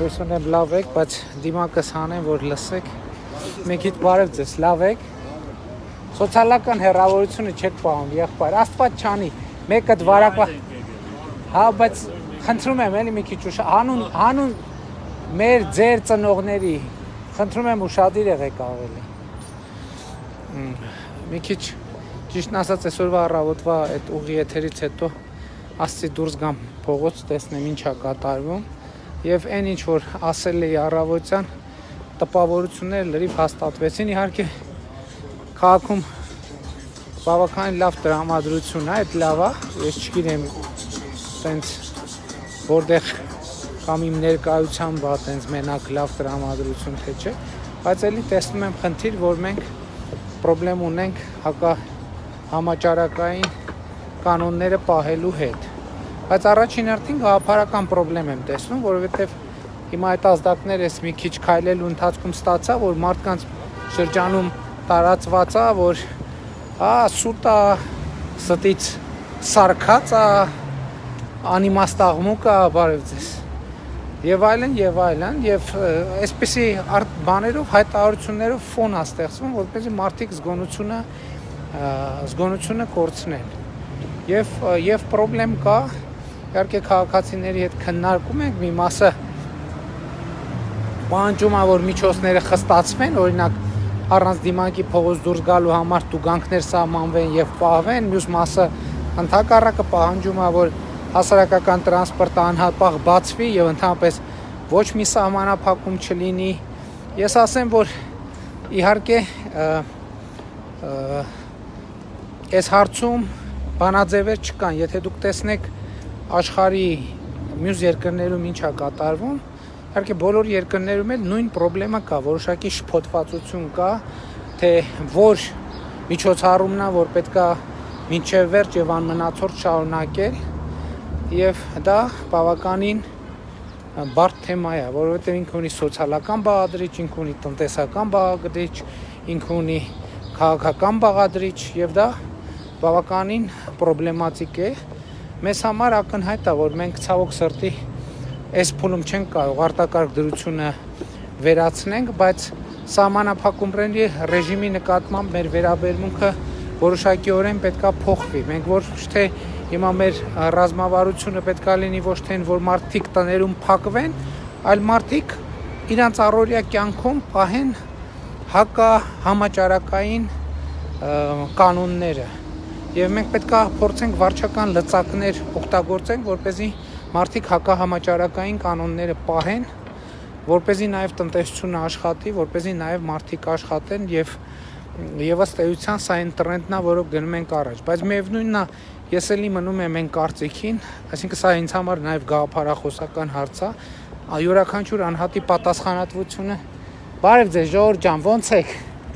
Հույս ունեմ լավ եք, բայց դիմակս հանեմ, որ լսեք։ Մի քիչ բարև ձեզ, լավ եք։ Սոցիալական հեռավորությունը չեք պահում, եղբայր, Աստված չանի։ Մեկը դվարակվա։ Հա, բայց խնդրում եմ էլի մի քիչ հանուն մեր ձեր ծնողների, խնդրում եմ ուշադիր եղեք ավելի։ Մի քիչ ճիշտն ասած այսօրվա առավոտվա այդ ուղի եթերից հետո ասցի դուրս գամ փողոց, տեսնեմ ինչա կատարվում եւ այն ինչ որ ասել էի առավոտյան տպավորությունները լրիվ հաստատվեցին իհարկե քաղաքում բավականին լավ տրամադրություն է, այդ լավ է, ես չգիտեմ տենց որտեղ կամ իմ ներկայությամբ է տենց մենակ լավ տրամադրություն թե չէ, բայց էլի տեսնում եմ խնդիր, որ մենք պրոբլեմ ունենք համաճարակային կանոնները պահելու հետ, բայց առաջին հերթին գաղափարական պրոբլեմ եմ տեսնում, որովհետև հիմա այդ ազդակները ես մի քիչ քայլելու ընթացքում ստացա, որ մարդկանց շրջանում տարածված է, որ սուտ է, ստից սարքած է, անիմաստ աղմուկ է, բարև ձեզ, եւ այլն, եւ այսպիսի բաներով հայտարարություններով ֆոն է ստեղծվում, որպեսզի մարդիկ զգոնությունը կորցնեն։ Եվ պրոբլեմ կա, իհարկե քաղաքացիների հետ քննարկում ենք, մի մասը պահանջում է, որ միջոցները խստացվեն, օրինակ առանց դիմանկի փողոց դուրս գալու համար տուգանքներ սահմանվեն եւ պահվեն, մյուս մասը ընդհակառակը պահանջում է, որ հասարակական տրանսպորտը անհապաղ բացվի եւ ընդհանրապես ոչ մի սահմանափակում չլինի։ Ես ասեմ, որ իհարկե այս հարցում բանաձևեր չկան, եթե դուք տեսնեք աշխարհի մյուս երկրներում ինչ է կատարվում, իհարկե բոլոր երկրներում էլ նույն խնդրեմը կա, որոշակի շփոթվածություն կա, թե որ միջոցառումն է, որ պետքա մինչև վերջ եւ անմնացորդ շարունակել, եւ դա բավականին բարդ թեմա է, որովհետեւ ինքը ունի սոցիալական բաղադրիչ, ինքը ունի տնտեսական բաղադրիչ, ինքը ունի քաղաքական բաղադրիչ եւ դա բավականին պրոբլեմատիկ է։ Մեզ համար ակնհայտ է, որ մենք ցավոք սրտի այս փուլում չենք կարող արտակարգ դրությունը վերացնենք, բայց սահմանափակումների ռեժիմի նկատմամբ մեր վերաբերմունքը որոշակիորեն պետքա փոխվի։ Մենք ոչ թե հիմա մեր ռազմավարությունը պետքա լինի ոչ թե որ մարդիկ տներում փակվեն, այլ մարդիկ իրանց առօրյա կյանքում պահեն համաճարակային կանոնները։ Եվ մենք պետքա փորձենք վարչական լծակներ օգտագործենք, որպեսզի մարդիկ համաճարակային կանոնները պահեն, որպեսզի նաև տնտեսությունը աշխատի, որպեսզի նաև մարդիկ աշխատեն եւ ըստ էության սա այն տրենդն է, որով գնում ենք առաջ, բայց միևնույնն է, ես էլի մնում եմ այն կարծիքին, այսինքն սա ինձ համար նաև գաղափարախոսական հարց է, յուրաքանչյուր անհատի պատասխանատվությունը։ Բարև ձեզ, ժողովուրդ ջան, ո՞նց եք։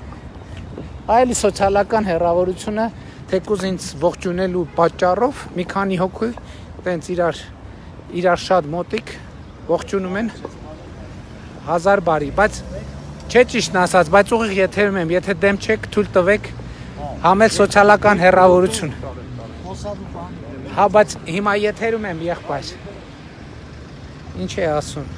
Այլի սոցիալական հեռավորությունը թեկուզ ինձ ողջունելու պատճառով մի քանի հոգի տենց իրար շատ մոտիկ ողջունում են 1000 բարի, բայց չէ ճիշտն ասած, բայց ուղիղ եթերում եմ, եթե դեմ չեք, թույլ տվեք համել սոցիալական հեռավորություն։ Հա, բայց հիմա եթերում եմ, եղբայր։ Ինչ է ասում։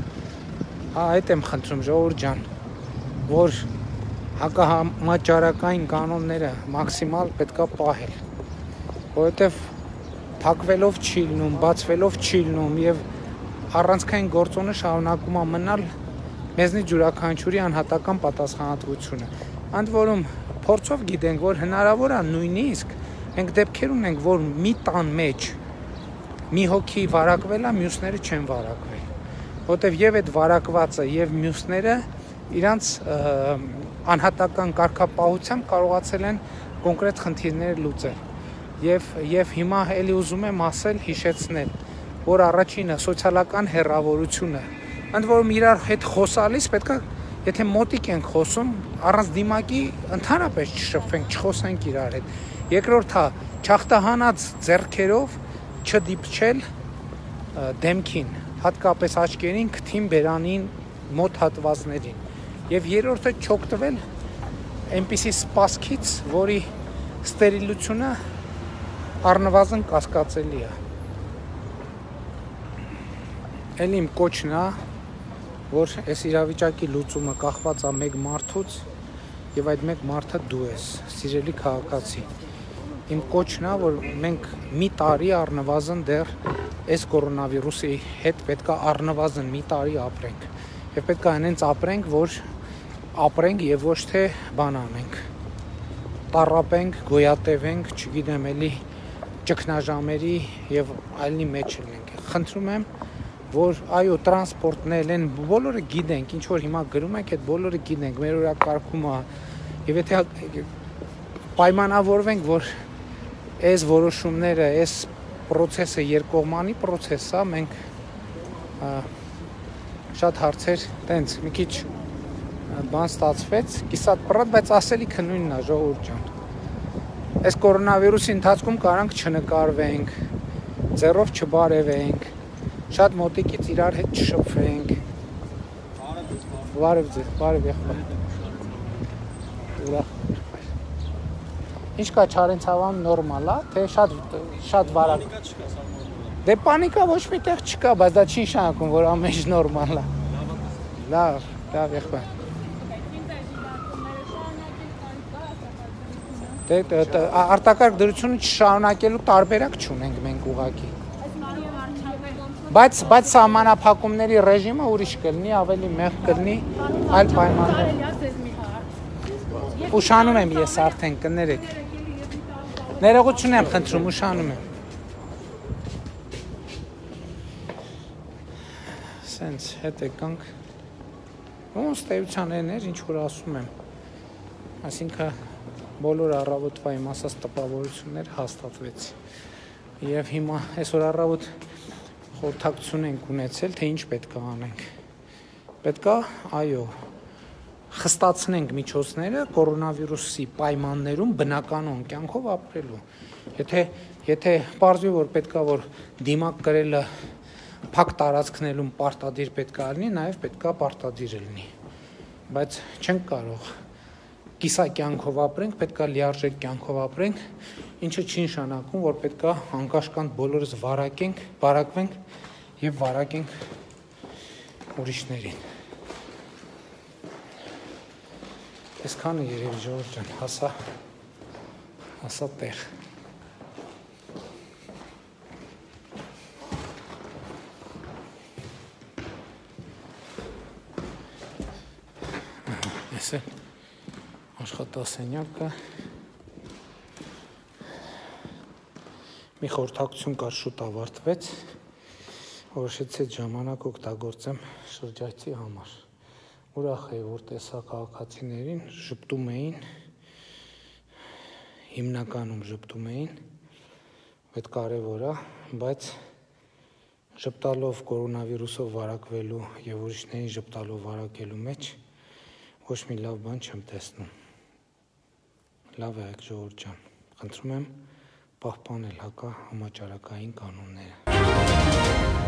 Հա, այդ եմ խնդրում, ժողովուրդ ջան, որ համաճարակային կանոնները մաքսիմալ պետքա պահել, որովհետև փակվելով չի լինում, բացվելով չի լինում եւ առանցքային գործոնը շարունակում է մնալ մեզնից յուրաքանչյուրի անհատական պատասխանատվությունը։ Ընդ որում փորձով գիտենք, որ հնարավոր է նույնիսկ մենք դեպքեր ունենք, որ մի տան մեջ մի հոգի վարակվել է, մյուսները չեն վարակվել, որովհետև եւ այդ վարակվածը եւ մյուսները իրանց անհատական կարգապահությամբ կարողացել են կոնկրետ խնդիրներ լուծել եւ հիմա էլի ուզում եմ ասել, հիշեցնել, որ առաջինը սոցիալական հեռավորությունը, ընդ որում իրար հետ խոսալիս պետքա, եթե մոտիկ ենք խոսում, առանց դիմակի ընդհանրապես չշփվենք, չխոսենք իրար հետ։ Երկրորդը չախտահանած ձեռքերով չդիպչել դեմքին, հատկապես աչքերին, քթին, բերանին, մոտ հատվածներին։ Եվ երրորդը չօգտվել այնպիսի սպասքից, որի ստերիլությունը առնվազն կասկածելի է։ Էլի իմ կոչն է, որ այս իրավիճակի լուծումը կախված է մեկ մարդուց եւ այդ մեկ մարդը դու ես, սիրելի քաղաքացի։ Իմ կոչն է, որ մենք մի տարի առնվազն դեռ այս կորոնավիրուսի հետ պետք է առնվազն մի տարի ապրենք։ Եվ պետք է այնպես ապրենք, որ ապրենք եւ ոչ թե բան անենք։ Տառապենք, գոյատևենք, չգիտեմ, էլի ճգնաժամերի եւ այլնի մեջ լինենք։ Խնդրում եմ, որ այո, տրանսպորտն են բոլորը գիտենք, ինչ որ հիմա գրում ենք, այդ բոլորը գիտենք, մեր օրակարգումը եւ եթե պայմանավորվենք, որ այս որոշումները, այս process-ը երկկողմանի process է, մենք շատ հարցեր տենց մի քիչ բան ստացվեց, կիսատ պրատ, բայց ասելիքը նույնն է, ժողովուրդ ջան։ Այս կորոնավիրուսի ընթացքում կարանք չնկարվենք, ձեռով չբարևենք, շատ մոտիկից իրար հետ չշփվենք։ Բարև ձեզ, բարև եղբայր։ Ուրախ։ Ինչ կա Չարենցավանում նորմալ է, թե շատ վարակ։ Դե պանիկա ոչ մի տեղ չկա, բայց դա չի նշանակում, որ ամեն ինչ նորմալ է։ Լավ, եղբայր։ Արտակարգ դրությունը չշարունակելու տարբերակ չունենք մենք ուղղակի։ Բայց սահմանափակումների ռեժիմը ուրիշ կլինի, ավելի մեղմ կլինի, այլ պայմաններ։ Ուշանում եմ ես արդեն, կներեք։ Ներողություն եմ խնդրում, ուշանում եմ։ Սենց հետ եկանք։ Ոնց տեյության էներ, ինչ որ ասում եմ։ Այսինքն բոլոր առավոտվա իմ ասած տպավորությունները հաստատվեց։ Եվ հիմա այսօր առավոտ խորհրդակցություն ենք ունեցել, թե ինչ պետք է անենք։ Պետք է, այո, խստացնենք միջոցները կորոնավիրուսի պայմաններում բնականon կյանքով ապրելու։ Եթե պարզվի, որ պետք է որ դիմակ կրելը փակ տարածքներում պարտադիր պետք է լինի, նաև պետք է պարտադիր լինի։ Բայց չենք կարող կիսակյանքով ապրենք, պետք է լիարժեք կյանքով ապրենք, ինչը չի նշանակում, որ պետք է անկաշկանդ բոլորս վարակվենք եւ վարակենք ուրիշներին։ Այսքանը երևի ժողովուրդ ջան, հասա տեղ։ Այս է աշխատասենյակը մի խորհրդակցություն կար շուտ ավարտվեց, որոշեցի այդ ժամանակ օգտագործեմ շրջայցի համար։ Ուրախ էի, որ տեսա քաղաքացիներին ժպտում էին, հիմնականում ժպտում էին, այդ կարևոր է, բայց ժպտալով կորոնավիրուսով վարակվելու եւ ուրիշներին ժպտալով վարակելու մեջ ոչ մի լավ բան չեմ տեսնում։ Լավ եք ժողովուրդ ջան, խնդրում եմ պահպանել համաճարակային կանոնները։